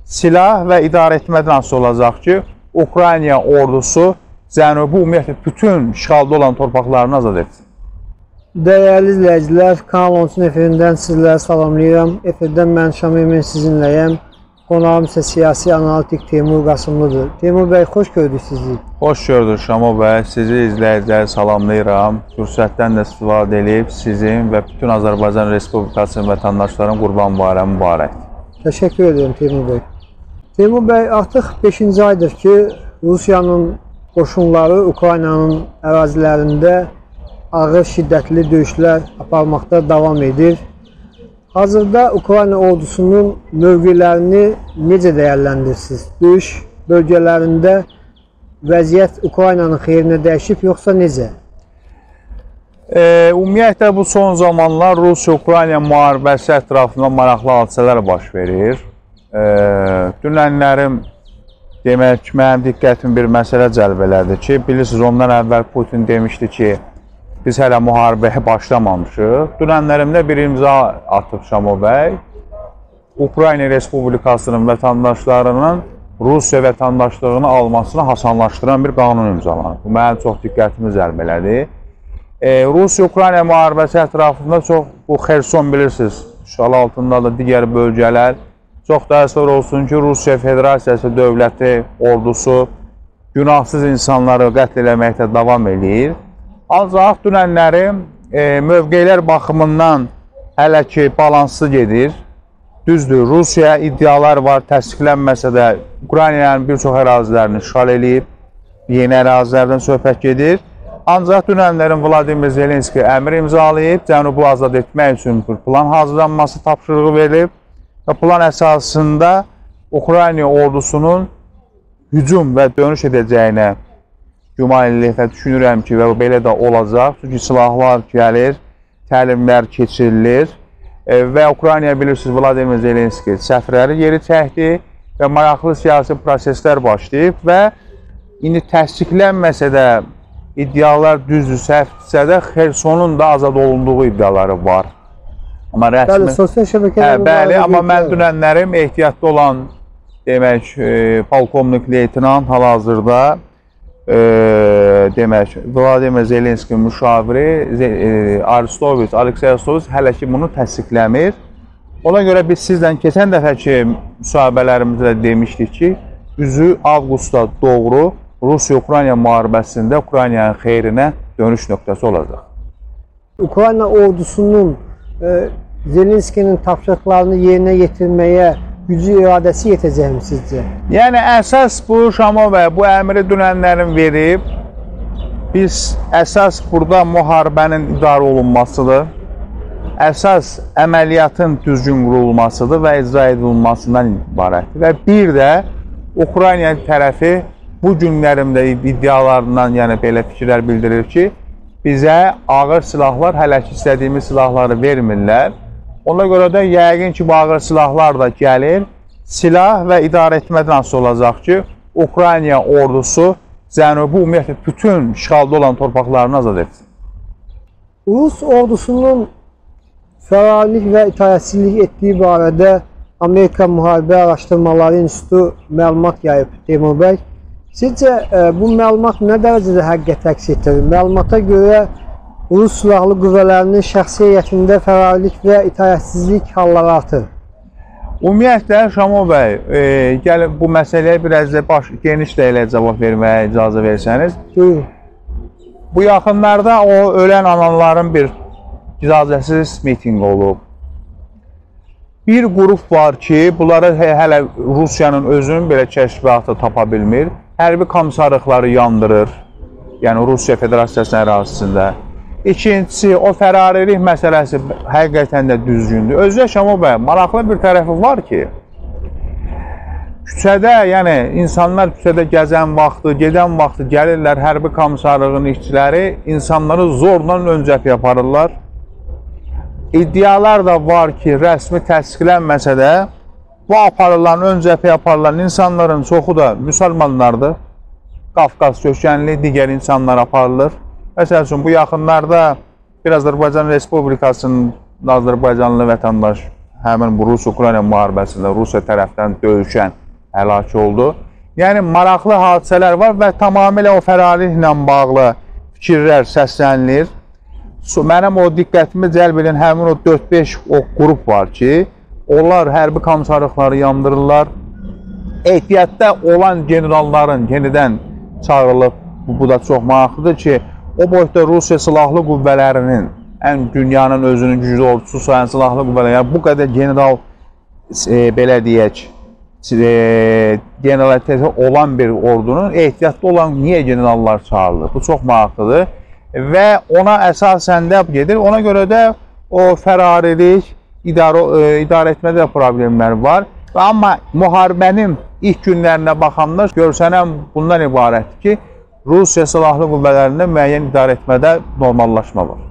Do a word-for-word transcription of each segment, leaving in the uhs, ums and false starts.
silah və idarə etmədən asılı olacaq ki, Ukrayna ordusu Cənubi ümumiyyətlə bütün işğalda olan torpaqlarını azad etsin. Dəyərli izləyicilər, Kanal on üçün efirindən sizləri salamlayıram. Efirdən mən Şamil sizinləyəm. Qonağım isə siyasi analitik Teymur Qasımlıdır. Teymur bəy, xoş gördük sizi. Xoş gördük Şamo bəy. Sizi izləyiciləri salamlayıram. Fürsətdən də istifadə edib sizin və bütün Azərbaycan Respublikasının vətəndaşlarının Qurban Bayramı mübarək. Təşəkkür edirəm Teymur bəy. Teymur bəy, artıq beşinci aydır ki, Rusiyanın qoşunları Ukraynanın ərazilərində ağır şiddətli döyüşlər aparmaqda davam edir. Hazırda Ukrayna ordusunun mövqelərini necə dəyərləndirirsiniz? Döyüş bölgələrində vəziyyət Ukraynanın xeyrinə dəyişib, yoxsa necə? E, ümumiyyətlə, bu son zamanlar Rusiya-Ukrayna müharibəsi ətrafında maraqlı hadisələr baş verir. E, dünənlərim demək, mənim diqqətim bir məsələ cəlb elədi ki, bilirsiniz, ondan əvvəl Putin demişdi ki, biz hələ müharibəyə başlamamışıq. Dünənlərimdə bir imza atıb Şamo bəy, Ukrayna Respublikasının vətəndaşlarının Rusiya vətəndaşlığını almasını hasanlaşdıran bir qanun imzalanıb. Bu, mənim çox diqqətimi cəlb elədi. E, Rusiya-Ukrayna müharibəsi ətrafında çox, bu Xerson bilirsiniz, işğal altında da digər bölgələr, çox təəssüf olsun ki, Rusiya Federasiyası dövləti, ordusu günahsız insanları qətl eləməkdə davam edir. Ancaq dünənlərim e, mövqelər baxımından hələ ki balanslı gedir. Düzdür, Rusiya iddialar var, təsdiqlənməsə də Ukraynanın bir çox ərazilərini işğal edib, yeni ərazilərdən söhbət gedir. Ancaq dünənlərin Vladimir Zelenski əmr imzalayıb, Cənubu azad etmək üçün bir plan hazırlanması tapşırığı verilib və plan əsasında Ukrayna ordusunun hücum və dönüş edəcəyinə güman edilir və düşünürəm ki, və belə də olacaq. Çünki silahlar gəlir, təlimlər keçirilir e, və Ukraynaya bilirsiniz, Vladimir Zelenski səfirləri yeri çəkdi və maraqlı siyasi proseslər başlayıb və indi təsdiqlənməsə də iddialar düzdür, səhvdirsə də Xersonun da azad olunduğu iddiaları var. Amma rəsmi... Bəli, sosial şəbəkələr... Hə, bəli, amma mən dünənlərim ehtiyatlı olan demək, e, polkovnik leytenant hal-hazırda e, demək, Vladimir Zelenski müşaviri e, Aristoviç, Aleksey Aristoviç hələ ki bunu təsdiqləmir. Ona görə biz sizdən keçən dəfəki müsahibələrimizdə demişdik ki, üzü avqustda doğru Rusiya-Ukrayna müharibəsində Ukraynanın xeyrinə dönüş nöqtəsi olacaq. Ukrayna ordusunun e, Zelenskinin tapşırıqlarını yerinə yetirməyə gücü iradəsi yetəcək mi sizcə? Yəni, əsas bu, Şamo bəy, bu əmri dünənlərin verib. Biz əsas burada müharibənin idarə olunmasıdır. Əsas əməliyyatın düzgün qurulmasıdır və icra edilməsindən ibarətdir. Və bir də Ukrayna tərəfi bu günlərimdə iddialarından, yəni belə fikirlər bildirir ki, bizə ağır silahlar, hələ ki istədiyimiz silahları vermirlər. Ona görə də yəqin ki, bu ağır silahlar da gəlir. Silah və idarə etmədən asılı olacaq ki, Ukrayna ordusu Cənubi ümumiyyətlə bütün işğalda olan torpaqlarını azad etsin. Rus ordusunun fəalilik və itaətsizlik etdiyi barədə Amerika Müharibə Araşdırmaları İnstitutu məlumat yayıb, Teymur bəy. Sizcə, e, bu məlumat nə dərəcədə həqiqət əks etdirir? Məlumata görə Rus silahlı qüvvələrinin şəxsi heyətində fəalilik və itaətsizlik halları artır. Ümumiyyətlə, Şamo bəy, e, gəlin bu məsələyə biraz da baş, geniş də elə cavab verməyə icazə versəniz. Buyurun. Bu yaxınlarda o ölən analarının bir icazəsiz mitinq olub. Bir qrup var ki, bunları hələ Rusiyanın özünün belə kəşfiyyatı tapa bilmir. Hərbi komissarlıqları yandırır, yəni Rusiya Federasiyasının ərazisində. İkincisi, o fərarilik məsələsi həqiqətən də düzgündür. Özü də Şamo bəy, maraqlı bir tərəfi var ki, küçədə, yəni insanlar küçədə gəzən vaxtı, gedən vaxtı gəlirlər, hərbi komissarlığının işçiləri insanları zorla ön cəbhəyə aparırlar. İddialar da var ki, rəsmi təsdiqlənməsə də, bu aparılan, ön cəbhəyə aparılan insanların çoxu da müsəlmanlardır. Qafqaz kökənli digər insanlar aparılır. Məsəl üçün, bu yaxınlarda bir Azərbaycan Respublikasının Azərbaycanlı vətəndaş həmin bu Rus-Ukrayna müharibəsində Rusiya tərəfdən döyüşən həlak oldu. Yəni, maraqlı hadisələr var və tamamilə o fərarliklə bağlı fikirlər səslənilir. Mənim o diqqətimi cəlb edən həmin o dörd beş o qrup var ki, onlar hərbi komissarlıqları yandırırlar. Ehtiyatda olan generalların yenidən çağırılıb, bu, bu da çox maraqlıdır ki, o boyda Rusiya silahlı qüvvələrinin, ən dünyanın özünün güclü ordusu sayan silahlı qüvvələr, yəni bu qədər general, e, belə deyək, e, generaliteti olan bir ordunun ehtiyatda olan niyə generallar çağırılır? Bu çox maraqlıdır və ona əsasən də gedir. Ona görə də o fərarilik, idarə, e, idarə etmədə də problemlər var. Amma müharibənin ilk günlərinə baxanda görsənən bundan ibarətdir ki, Rusiya silahlı qüvvələrində müəyyən idarə etmədə normallaşma var.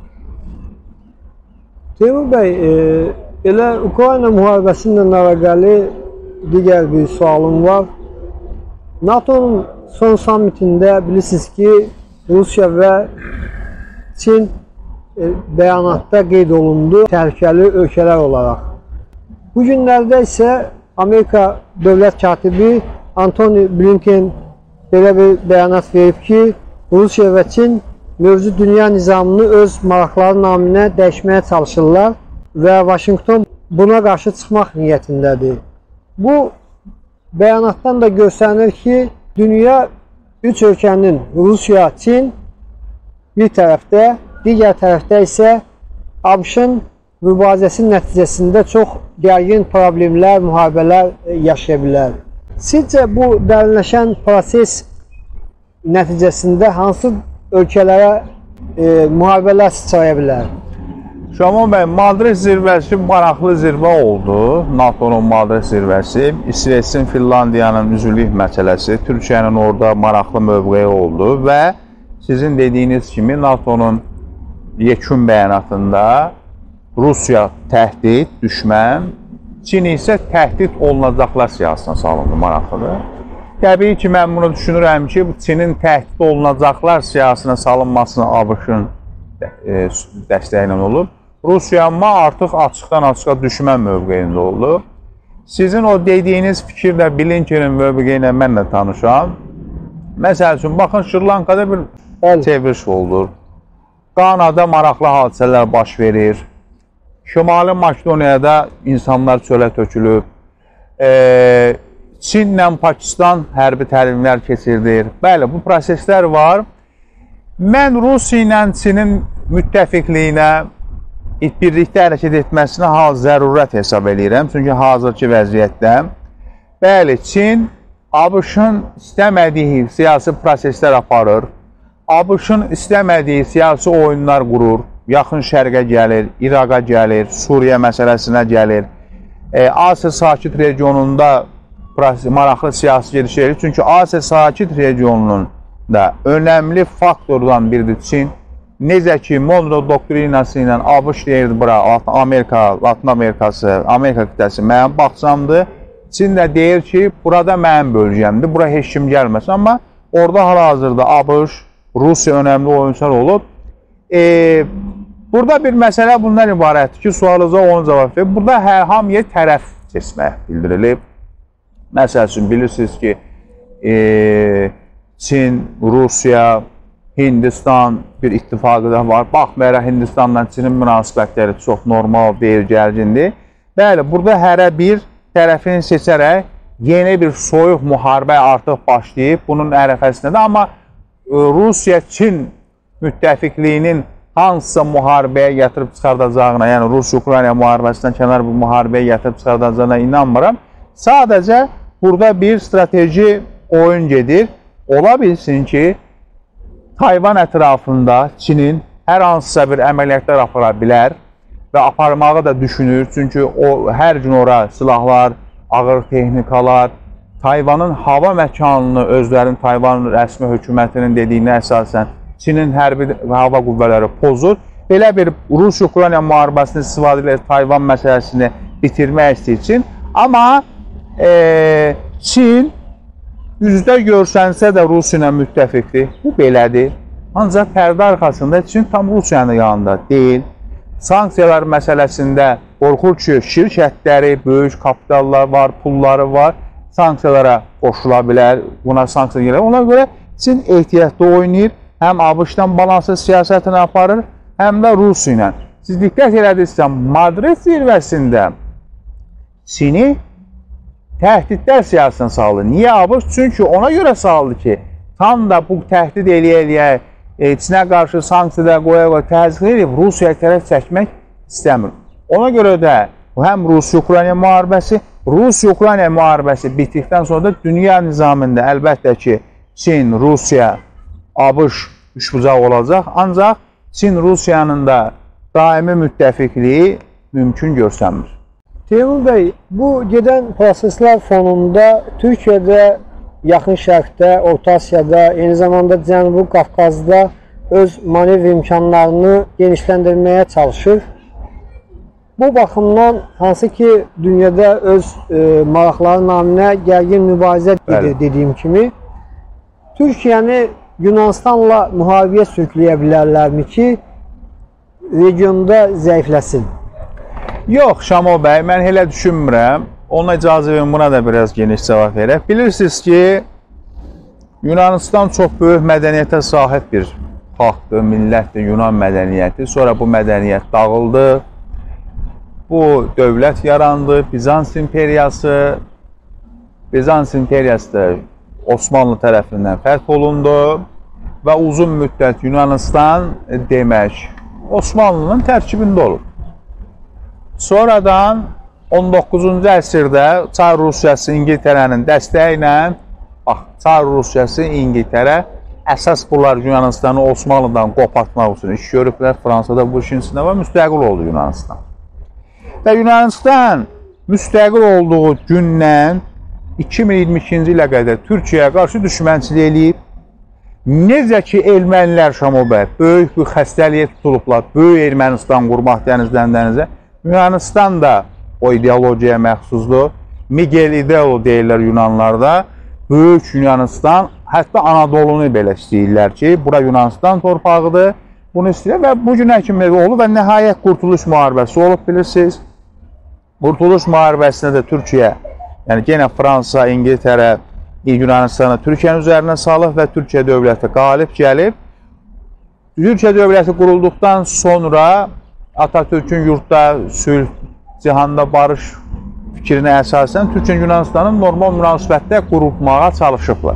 Teymur bəy, e, elə Ukrayna müharibəsi ilə əlaqəli digər bir sualım var. NATO'nun son sammitində bilirsiniz ki, Rusiya və Çin e, bəyanatda qeyd olundu təhlükəli ölkələr olaraq. Bu günlərdə isə Amerika dövlət katibi Antony Blinken belə bir bəyanat verib ki, Rusiya və Çin mövcud dünya nizamını öz maraqları naminə dəyişməyə çalışırlar və Vaşinqton buna qarşı çıxmaq niyyətindədir. Bu bəyanatdan da göstərir ki, dünya üç ölkənin Rusiya, Çin bir tərəfdə, digər tərəfdə isə ABŞ-ın mübarizəsinin nəticəsində çox gərgin problemlər, müharibələr yaşaya bilər. Sizcə bu dərinləşən proses nəticəsində hansı ölkələrə e, müharibələr sıçraya bilər? Şaman bəy, Madrid zirvəsi maraqlı zirvə oldu. NATO'nun Madrid zirvəsi, İsveçin, Finlandiyanın üzvlük məsələsi, Türkiyənin orada maraqlı mövqeyi oldu və sizin dediyiniz kimi NATO'nun yekun bəyanatında Rusiya təhdid, düşmən, Çin isə təhdid olunacaqlar siyasına salındı, maraqlıdır. Təbii ki, mən bunu düşünürəm ki, Çinin təhdid olunacaqlar siyasına salınmasını ABŞ-ın e, dəstəyi ilə olub. Rusiya amma artıq açıqdan açıqa düşmən mövqeyində oldu. Sizin o dediyiniz fikirlə Blinkenin mövqeyi ilə mən də tanışam. Məsəl üçün, baxın, Şri-Lankada bir çeviriş oldu. Qanada maraqlı hadisələr baş verir. Şimali Makedoniyada insanlar çölə tökülüb. E, Çinlə Pakistan hərbi təlimlər keçirdir. Bəli, bu proseslər var. Mən Rusiya ilə Çinin müttəfiqliyinə, birlikdə hərəkət etməsinə hal zərurət hesab edirəm. Çünki hazırki vəziyyətdə, bəli, Çin ABŞ-ın istəmədiyi siyasi proseslər aparır. ABŞ-ın istəmədiyi siyasi oyunlar qurur. Yaxın Şərqə gəlir, İraqa gəlir, Suriyə məsələsinə gəlir. E, Asiya Sakit regionunda maraqlı siyasi gediş edir. Çünki Asiya Sakit regionunun da önəmli faktordan biridir Çin. Necə ki, Monroe doktrinası ilə ABŞ deyirdi, bura Amerika, Latin Amerikası, Amerika qitəsi mənim baxçamdır. Çin də deyir ki, burada mənim bölgəmdir, bura heç kim gəlməsin. Amma orada hal-hazırda ABŞ, Rusiya önəmli oyunçular olub. E, burada bir məsələ bundan ibarətdir ki, sualınıza onu cavab verir. Burada hər hamıya tərəf seçmək bildirilib. Məsəl üçün, bilirsiniz ki, e, Çin, Rusiya, Hindistan bir ittifaqı da var. Baxmayaraq, Hindistanla Çinin münasibətləri çox normal, deyil, gərgindir. Bəli, burada hərə bir tərəfini seçərək yeni bir soyuq müharibə artıq başlayıb. Bunun ərəfəsində də, amma Rusiya-Çin müttəfiqliyinin hansısa müharibəyə gətirib çıxardacağına, yəni Rusiya-Ukrayna müharibəsindən kənar bir müharibəyə gətirib çıxardacağına inanmıram. Sadəcə burada bir strateji oyun gedir. Ola bilsin ki, Tayvan ətrafında Çinin hər hansısa bir əməliyyatlar apara bilər və aparmağı da düşünür. Çünki o hər gün ora silahlar, ağır texnikalar, Tayvanın hava məkanını özlərinin Tayvan rəsmi hökumətinin dediyinə əsasən Çinin hərbi hava qüvvələri pozur. Belə bir Rus-Ukrayna müharibəsini istifadə edir Tayvan məsələsini bitirmək istəyir Çin. Amma e, Çin üzdə görsənsə də Rusiya ilə müttəfiqdir. Bu belədir. Ancaq pərdə arxasında Çin tam Rusiyanın yanında deyil. Sanksiyalar məsələsində qorxur ki, şirkətləri, böyük kapitallar var, pulları var, sanksiyalara qoşula bilər, buna sanksiya gəlir. Ona görə Çin ehtiyatda oynayır, həm ABŞ-la balanslı siyasətini aparır, həm də Rusiya ilə. Siz diqqət elədirsə, Madrid zirvəsində Çini təhdidlər siyasətini saldı. Niyə ABŞ? Çünki ona görə saldı ki, tam da bu təhdid eləyə-eləyə Çinə qarşı sanksiyada qoya-qoya təzyiq edib, Rusiyaya tərəf çəkmək istəmir. Ona görə də həm Rusiya-Ukrayna müharibəsi, Rusiya-Ukrayna müharibəsi bitdikdən sonra da dünya nizamında əlbəttə ki, Çin, Rusiya, ABŞ üçbucaq olacaq. Ancaq Çin-Rusiyanın da daimi müttəfiqliyi mümkün görsənmir. Teymur bəy, bu gedən proseslər fonunda Türkiyədə, Yaxın Şərqdə, Orta Asiyada, eyni zamanda Cənubi Qafqazda öz manevr imkanlarını genişləndirməyə çalışır. Bu baxımdan hansı ki, dünyada öz e, maraqları naminə gərgin mübarizə edir dediyim kimi, Türkiyəni Yunanistanla müharibəyə sürükləyə bilərlərmi ki, regionda zəifləsin? Yox, Şamo bəy, mən elə düşünmürəm. Ona icazə verin, buna da biraz geniş cavab verək. Bilirsiniz ki, Yunanistan çox böyük mədəniyyətə sahib bir xalqdır, millətdir, Yunan mədəniyyəti. Sonra bu mədəniyyət dağıldı. Bu dövlət yarandı, Bizans imperiyası. Bizans imperiyası da Osmanlı tərəfindən fərq olundu və uzun müddət Yunanistan demək Osmanlının tərkibində olub. Sonradan on doqquzuncu əsrdə Çar Rusiyası İngiltərənin dəstəyi ilə, bax, Çar Rusiyası İngiltərə əsas bunlar Yunanistanı Osmanlıdan qopartmaq üçün iş görüblər. Fransada bu işin içində və müstəqil oldu Yunanistan. Və Yunanistan müstəqil olduğu gündən iki min iyirmi ikinci ilə qədər Türkiyəyə qarşı düşmənçilik eləyib. Necə ki, ermənilər Şamo bəy böyük bir xəstəliyə tutulublar, böyük Ermənistan qurmaq dənizdən dənizə. Yunanistan da o ideologiyaya məxsusdur. Miguel Hidalgo deyirlər Yunanlarda. Böyük Yunanistan, hətta Anadolunu belə istəyirlər ki, bura Yunanistan torpağıdır. Bunu istəyirlər və bu günə kimi olub və nəhayət Qurtuluş müharibəsi olub, bilirsiniz. Qurtuluş müharibəsində də Türkiyə, yəni yenə Fransa, İngiltərə, Yunanistanı Türkiyənin üzərinə salıb və Türkiyə dövləti qalib gəlib. Türkiyə dövləti qurulduqdan sonra Atatürk'ün yurtda sülh, cihanda barış fikrinə əsasən Türkiyə Yunanistanın normal münasibətdə qurulmağa çalışıblar.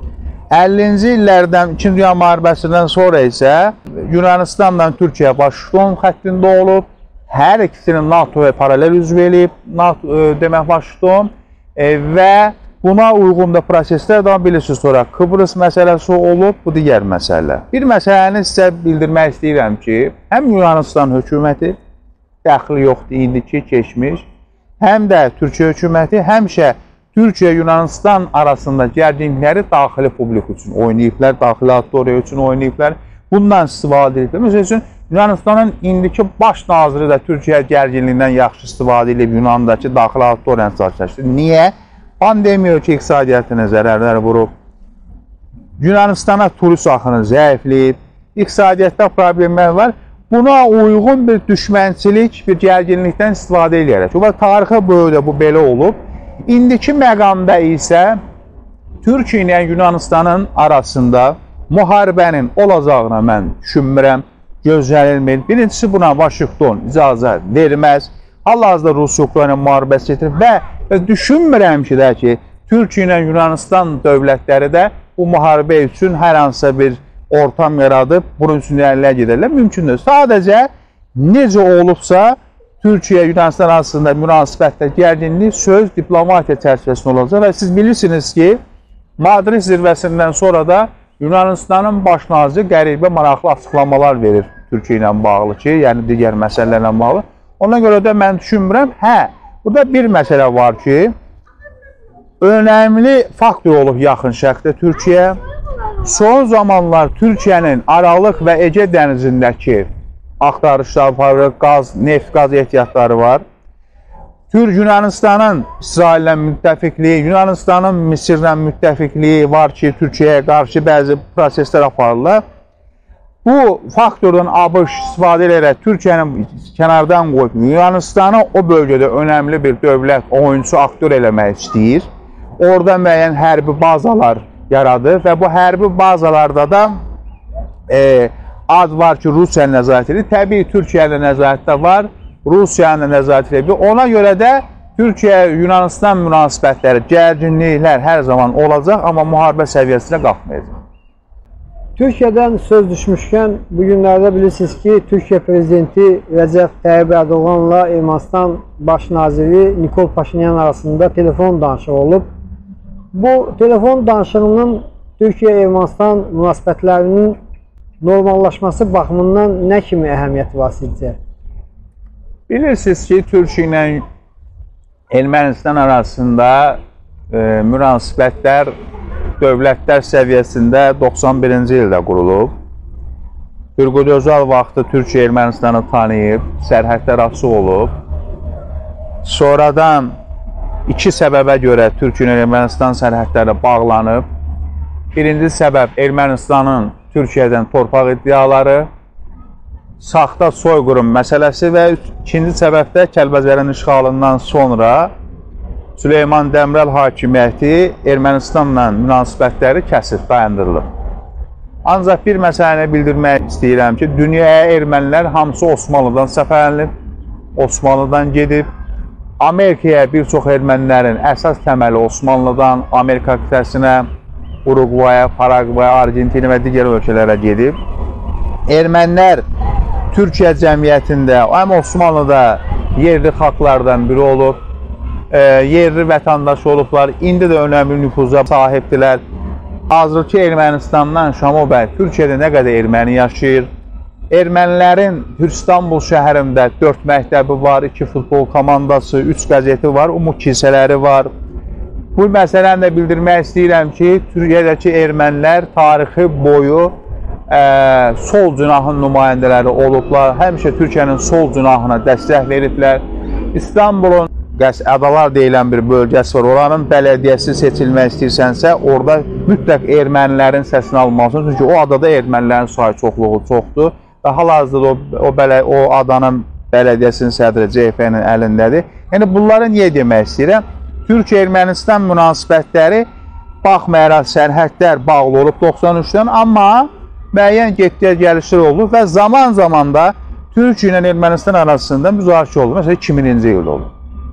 əllinci illərdən İkinci Dünya müharibəsindən sonra isə Yunanistanla Türkiyə baş-tutun xəttində olub. Hər ikisinin NATO'ya paralel üzv eləyib, NATO demək baş-tutun e, və buna uyğun da proseslər daha bilirsiniz. Sonra Kıbrıs məsələsi olub, bu digər məsələ. Bir məsələni sizə bildirmək istəyirəm ki, həm Yunanistan hökuməti, dəxli yoxdur indiki keçmiş, həm də Türkiyə hökuməti həmişə Türkiyə-Yunanistan arasında gərginlikləri daxili publik üçün oynayıblar, daxili auditoriya üçün oynayıblar. Bundan istifadə ediblər. Məsəl üçün, Yunanistanın indiki baş naziri də Türkiyə gərginliyindən yaxşı istifadə edib Yunandakı daxili auditoriyanı saçlaşdır. Niyə? Pandemiya ki, iqtisadiyyatına zərərlər vurub, Yunanistana turist axını zəifləyib, iqtisadiyyatda problemlər var. Buna uyğun bir düşmənçilik, bir gərginlikdən istifadə edərək. Və tarixi boyda bu belə olub. İndiki məqamda isə Türkiyə ilə Yunanistanın arasında müharibənin olacağına mən düşünmürəm, gözlənilmir. Birincisi buna Vaşinqton icazə verməz. Hal-hazırda Rusiya-Ukrayna müharibəsi getirir və düşünmürəm ki, də ki, Türkiyə ilə Yunanistan dövlətləri də bu müharibə üçün hər hansısa bir ortam yaradıb, bunun üçün əllə gedərlər. Mümkündür. Sadəcə necə olubsa, Türkiyə-Yunanistan arasında münasibətdə gərginlik söz diplomatiya çərçivəsində olacaq və siz bilirsiniz ki, Madrid zirvəsindən sonra da Yunanistanın baş naziri qəribə maraqlı açıqlamalar verir Türkiyə ilə bağlı ki, yəni digər məsələlərlə bağlı. Ona görə də mən düşünmürəm. Hə, burada bir məsələ var ki, önəmli faktor olub yaxın şərqdə Türkiyə. Son zamanlar Türkiyənin Aralıq və Ege dənizindəki axtarışlar aparır, qaz, neft, qaz ehtiyatları var. Türk Yunanistanın İsraillə müttəfiqliyi, Yunanistanın Misirlə müttəfiqliyi var ki, Türkiyəyə qarşı bəzi proseslər aparırlar. Bu faktordan ABŞ istifadə edərək Türkiyəni kənardan qoyub Yunanistanı o bölgədə önəmli bir dövlət, oyunçu, aktör eləmək istəyir. Orada müəyyən hərbi bazalar yaradır və bu hərbi bazalarda da e, ad var ki, Rusiya nəzarət edir. Təbii Türkiyədə nəzarətdə var, Rusiyanın nəzarət edir. Ona görə də Türkiyə-Yunanistan münasibətləri, gərginliklər hər zaman olacaq, amma müharibə səviyyəsinə qalxmayacaq. Türkiyədən söz düşmüşkən, bu günlərdə bilirsiniz ki, Türkiyə Prezidenti Rəcəb Tayyib Ərdoğanla Ermənistan Baş Naziri Nikol Paşinyan arasında telefon danışığı olub. Bu telefon danışığının Türkiyə-Ermənistan münasibətlərinin normallaşması baxımından nə kimi əhəmiyyəti var sizcə? Bilirsiniz ki, Türkiyə ilə Ermənistan arasında e, münasibətlər dövlətlər səviyyəsində doxsan birinci ildə qurulub. Turgut Özal vaxtı Türkiyə Ermənistanı tanıyıb, sərhədlər açıq olub. Sonradan iki səbəbə görə Türkiyə Ermənistan sərhədləri bağlanıb. Birinci səbəb Ermənistanın Türkiyədən torpaq iddiaları, saxta soyqırım məsələsi və ikinci səbəb də Kəlbəcərin işğalından sonra Süleyman Demirel hakimiyyəti Ermənistanla münasibətləri kəsib, dayandırılıb. Ancaq bir məsələni bildirmək istəyirəm ki, dünyaya ermənilər hamısı Osmanlıdan səfərlənib, Osmanlıdan gedib. Amerikaya bir çox ermənilərin əsas təməli Osmanlıdan, Amerika qitəsinə, Uruguaya, Paragvaya, Argentina və digər ölkələrə gedib. Ermənilər Türkiyə cəmiyyətində, həm Osmanlıda yerli xalqlardan biri olub, E, yerli vətəndaş olublar, indi də önəmli nüfuza sahibdirlər. Hazırki Ermənistandan Şamo bəy, Türkiyədə nə qədər erməni yaşayır? Ermənilərin İstanbul şəhərində dörd məktəbi var, iki futbol komandası, üç qəzeti var, umud kilsələri var. Bu məsələni də bildirmək istəyirəm ki, Türkiyədəki ermənilər tarixi boyu e, sol cinahın nümayəndələri olublar. Həmişə Türkiyənin sol cinahına dəstək veriblər. İstanbulun Adalar deyilən bir bölgəsi var. Oranın bələdiyyəsi seçilmək istəyirsənsə, orada mütləq ermənilərin səsini almalısın. Çünki o adada ermənilərin sayı çoxluğu çoxdur. Və hal-hazırda o, o, bələ, o adanın bələdiyyəsinin sədri C H P-nin əlindədir. Yəni, bunları niyə demək istəyirəm? Türkiyə-Ermənistan münasibətləri baxmayaraq sərhədlər bağlı olub doxsan üçdən, amma müəyyən getdiyə gəlişlər olub və zaman-zaman da Türkiyə ilə Ermənistan arasında müzakirə olub. Məsələn, iki mininci ildə olub.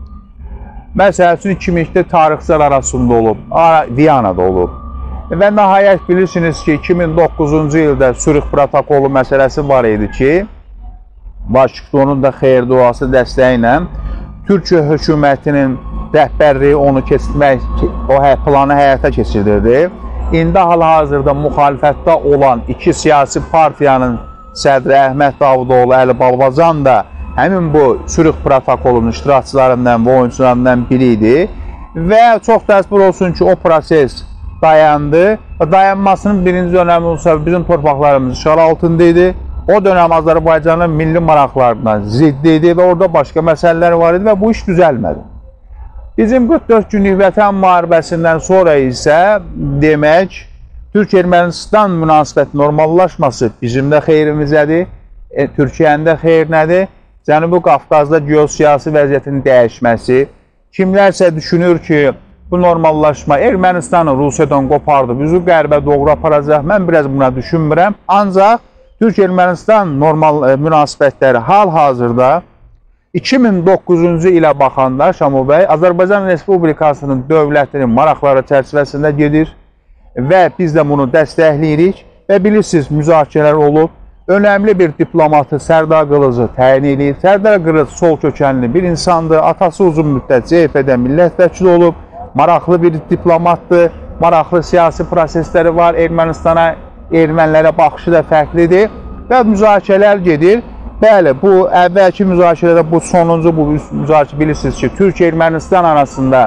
Məsəl üçün iki min ikide tarixçilər arasında olub, Viyanada olub. Və nəhayət bilirsiniz ki, iki min doqquzuncu ildə Sürüx protokolu məsələsi var idi ki, Vaşinqtonun da xeyir duası dəstəyi ilə Türkiyə hökumətinin rəhbərliyi onu keçirmək, o planı həyata keçirdirdi. İndi hal-hazırda müxalifətdə olan iki siyasi partiyanın sədri Əhməd Davutoğlu, Əli Balbacan da həmin bu Sürüx protokolunun iştirakçılarından və oyuncularından biri idi və çox təəssüf olsun ki, o proses dayandı. Dayanmasının birinci önəmi olsa bizim torpaqlarımız işğal altında idi. O dönəm Azərbaycanın milli maraqlarına ziddi idi və orada başqa məsələlər var idi və bu iş düzəlmədi. Bizim qırx dörd günlük vətən müharibəsindən sonra isə demək, Türkiyə-Ermənistan münasibət normallaşması bizim də xeyrimizədir, e, Türkiyənin də xeyrinədir. Cənubi Qafqazda geosiyasi vəziyyətin dəyişməsi, kimlərsə düşünür ki, bu normallaşma Ermənistanı Rusiyadan qopardı, bizi qərbə doğru aparacaq. Mən biraz buna düşünmürəm. Ancaq Türkiyə-Ermənistan normal e, münasibətləri hal-hazırda iki min doqquzuncu ilə baxanda Şamo bəy Azərbaycan Respublikasının dövlətinin maraqları çərçivəsində gedir və biz də bunu dəstəkləyirik və bilirsiniz, müzakirələr olub. Önəmli bir diplomatı Sərdar Qılıcı təyin edir. Sərdar Qılıcı sol kökənli bir insandır. Atası uzun müddət C H P-də millət vəkili olub. Maraqlı bir diplomatdır. Maraqlı siyasi prosesləri var. Ermənistana, ermənilərə baxışı da fərqlidir. Və müzakirələr gedir. Bəli, bu əvvəlki müzakirədə bu sonuncu bu müzakirə bilirsiniz ki, Türkiyə-Ermənistan arasında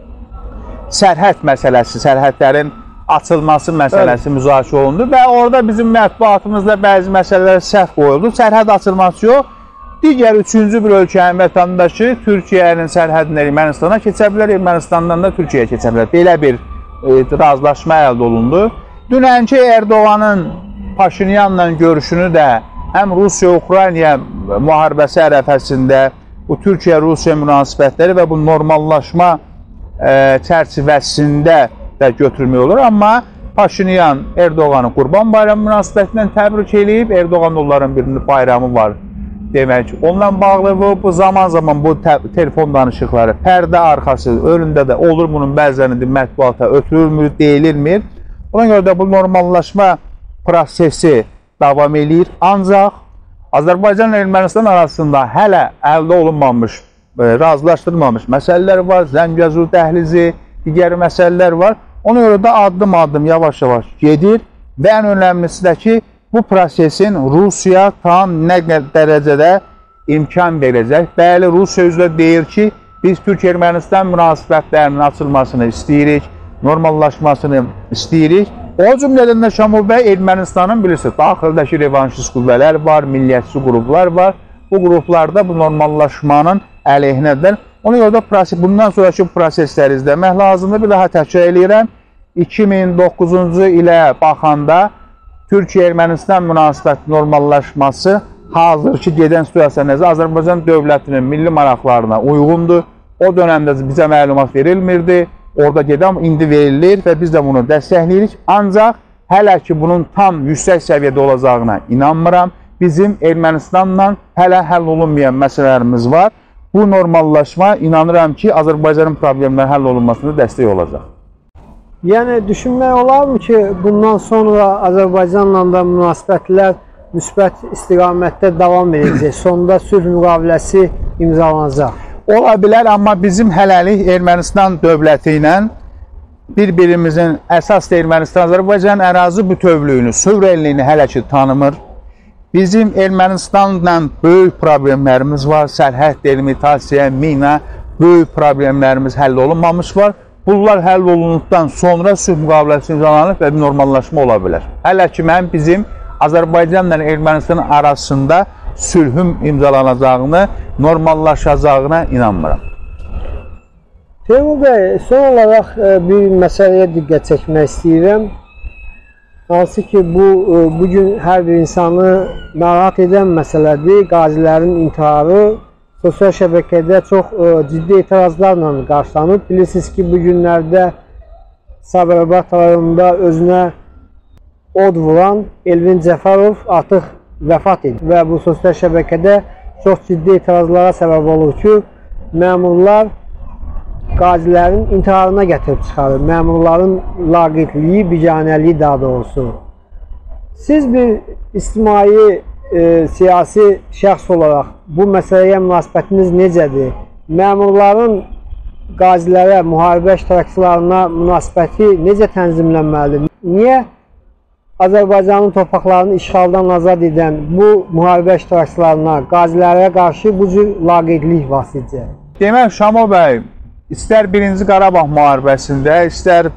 sərhəd məsələsi, sərhədlərin açılması məsələsi müzakirə olundu və orada bizim mətbuatımızda bəzi məsələlər səhv qoyuldu. Sərhəd açılması yox, digər üçüncü bir ölkənin vətəndaşı Türkiyənin sərhədini Ermənistana keçə bilər, Ermənistandan da Türkiyəyə keçə bilər. Belə bir e, razılaşma əldə olundu. Dünənki Erdoğanın Paşinyanla görüşünü də həm Rusiya-Ukrayna müharibəsi ərəfəsində bu Türkiyə-Rusiya münasibətləri və bu normallaşma e, çərçivəsində də götürmək olur. Amma Paşinyan Erdoğan'ı Qurban Bayramı münasibətindən təbrik edib, Erdoğan onların bir bayramı var demək. Onunla bağlı bu, bu zaman zaman bu telefon danışıqları pərdə arxası önündə də olur, bunun bəzənində mətbuata ötürülmür, deyilmir. Ona görə də bu normallaşma prosesi davam edir. Ancaq Azərbaycan ilə Ermənistan arasında hələ əldə olunmamış, razılaşdırılmamış məsələlər var, Zəngəzur dəhlizi, digər məsələlər var. Ona görə də addım-addım, yavaş-yavaş gedir və ən önəmlisi də ki, bu prosesin Rusiya tam nə dərəcədə imkan verəcək. Bəli, Rusiya üzrə deyir ki, biz Türk-Ermənistan münasibətlərinin açılmasını istəyirik, normallaşmasını istəyirik. O cümlədən də Şamil bəy Ermənistanın bilirsiniz, daxildəki revanşist qüvvələr var, milliyyətçi qruplar var. Bu qruplarda bu normallaşmanın əleyhinədir. Ona görə də bundan sonraki prosesləri izləmək lazımdır. Bir daha təkrar eləyirəm. iki min doqquzuncu ilə baxanda Türkiyə-Ermənistan münasibət normallaşması hazırki gedən situasiya nəzərə Azərbaycan dövlətinin milli maraqlarına uyğundur. O dönəmdə bizə məlumat verilmirdi. Orada gedən indi verilir və biz də bunu dəstəkləyirik. Ancaq hələ ki bunun tam yüksək səviyyədə olacağına inanmıram. Bizim Ermənistanla hələ həll olunmayan məsələlərimiz var. Bu normallaşma inanıram ki, Azərbaycanın problemləri həll olunmasında dəstək olacaq. Yəni, düşünmək olarmı ki, bundan sonra Azərbaycanla da münasibətlər müsbət istiqamətdə davam edəcək, sonunda sülh müqaviləsi imzalanacaq? Ola bilər, amma bizim hələlik Ermənistan dövləti ilə bir-birimizin əsas da Ermənistan-Azərbaycan ərazi bütövlüyünü, suverenliyini hələ ki tanımır. Bizim Ermənistanla böyük problemlərimiz var, sərhəd delimitasiya, mina, böyük problemlərimiz həll olunmamış var. Bunlar həll olunduqdan sonra sülh müqaviləsi imzalanıb və bir normallaşma ola bilər. Hələ ki, mən bizim Azərbaycanla Ermənistan arasında sülhün imzalanacağını, normallaşacağına inanmıram. Teymur bəy, son olaraq bir məsələyə diqqət çəkmək istəyirəm. Hansı ki, bu, bugün hər bir insanı narahat edən məsələdir. Qazilərin intiharı sosial şəbəkədə çox ciddi etirazlarla qarşılanıb. Bilirsiniz ki, bu günlərdə Sabirabad rayonunda özünə od vuran Elvin Cəfərov artıq vəfat edib və bu sosial şəbəkədə çox ciddi etirazlara səbəb olur ki, məmurlar qazilərin intiharına gətirib çıxarır. Məmurların laqeydliyi, biganəliyi daha doğrusu. Siz bir ictimai, e, siyasi şəxs olaraq bu məsələyə münasibətiniz necədir? Məmurların qazilərə, müharibə iştirakçılarına münasibəti necə tənzimlənməlidir? Niyə Azərbaycanın torpaqlarını işğaldan azad edən bu müharibə iştirakçılarına, qazilərə qarşı bu cür laqeydlik var sizcə? Demək, Şamil bəy, istər birinci Qarabağ müharibəsində, istər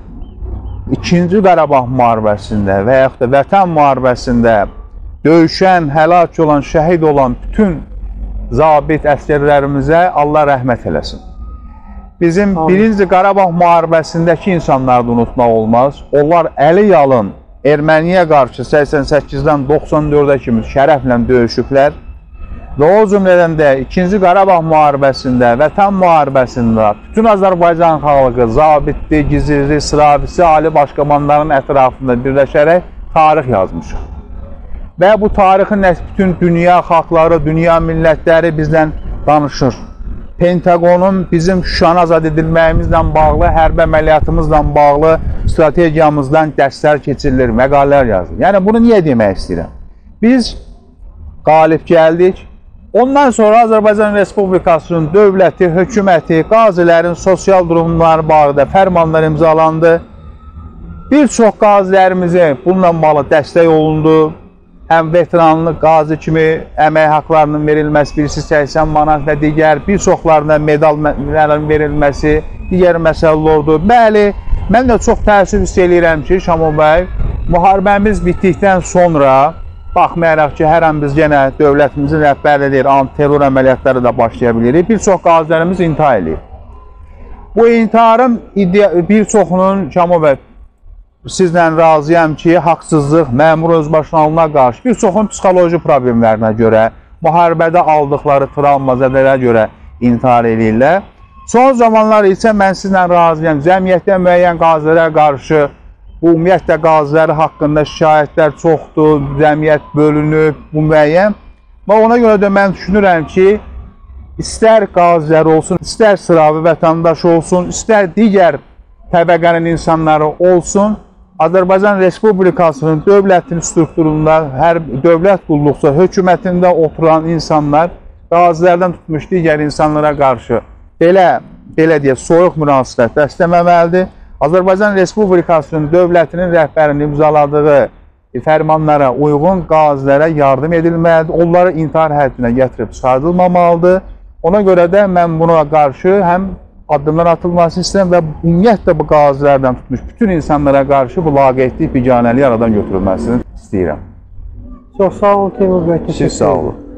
ikinci Qarabağ müharibəsində və yaxud da Vətən müharibəsində döyüşən, həlak olan, şəhid olan bütün zabit əsgərlərimizə Allah rəhmət eləsin. Bizim Amin. birinci Qarabağ müharibəsindəki insanları da unutmaq olmaz. Onlar əli yalın Erməniyə qarşı səksən səkkizdən doxsan dördə kimi şərəflə döyüşüblər və o cümlədən də ikinci Qarabağ müharibəsində, Vətən müharibəsində bütün Azərbaycan xalqı, zabitli, gizirli, sıravisi, ali başkomandanların ətrafında birləşərək tarix yazmışıq. Və bu tarixin bütün dünya xalqları, dünya millətləri bizdən danışır. Pentagonun bizim Şuşanı azad edilməyimizlə bağlı, hərbi əməliyyatımızla bağlı strategiyamızdan dərslər keçirilir, məqalələr yazılır. Yəni, bunu niyə demək istəyirəm? Biz qalib gəldik. Ondan sonra Azərbaycan Respublikasının dövləti, hökuməti, qazilərin sosial durumları barədə fərmanlar imzalandı. Bir çox qazilərimizi bununla bağlı dəstək olundu. Həm veteranlı qazi kimi əmək haqlarının verilməsi, birisi səksən manat və digər bir çoxlarına medal verilməsi, digər məsələlərdir. Bəli, mən də çox təəssüf hiss edirəm ki, Şamil bəy, müharibəmiz bitdikdən sonra, baxmayaraq ki, hər an biz yenə dövlətimizin rəhbərliyi, anti-terror əməliyyatları da başlaya bilirik, bir çox qazilərimiz intihar edir. Bu intiharın bir çoxunun, Şamil bəy, sizlə razıyam ki, haqsızlıq, məmur özbaşınalığına qarşı bir çoxun psixoloji problemlərinə görə, müharibədə aldıqları travma zədələrə görə intihar edirlər. Son zamanlar isə mən sizlə razıyam, cəmiyyətdə müəyyən qazilərə qarşı, bu ümumiyyətlə qaziləri haqqında şikayətlər çoxdur, cəmiyyət bölünüb, bu müəyyən. Və ona görə də mən düşünürəm ki, istər qazilər olsun, istər sıravi vətəndaş olsun, istər digər təbəqənin insanları olsun, Azərbaycan Respublikasının dövlətin strukturunda, hər dövlət qulluqsa, hökumətində oturan insanlar qazilərdən tutmuş digər insanlara qarşı belə, belə deyək, soyuq münasibət bəsləməməlidir. Azərbaycan Respublikasının dövlətinin rəhbərinin imzaladığı fərmanlara uyğun qazilərə yardım edilməlidir. Onları intihar həddinə gətirib çıxardılmamalıdır. Ona görə də mən buna qarşı həm addımlar atılması istəyirəm və ümumiyyətlə bu qazilərdən tutmuş bütün insanlara qarşı bu laqeydlik, biganəlik aradan götürülməsini istəyirəm. Çox sağ olun Teymur bəy. Siz sağ olun.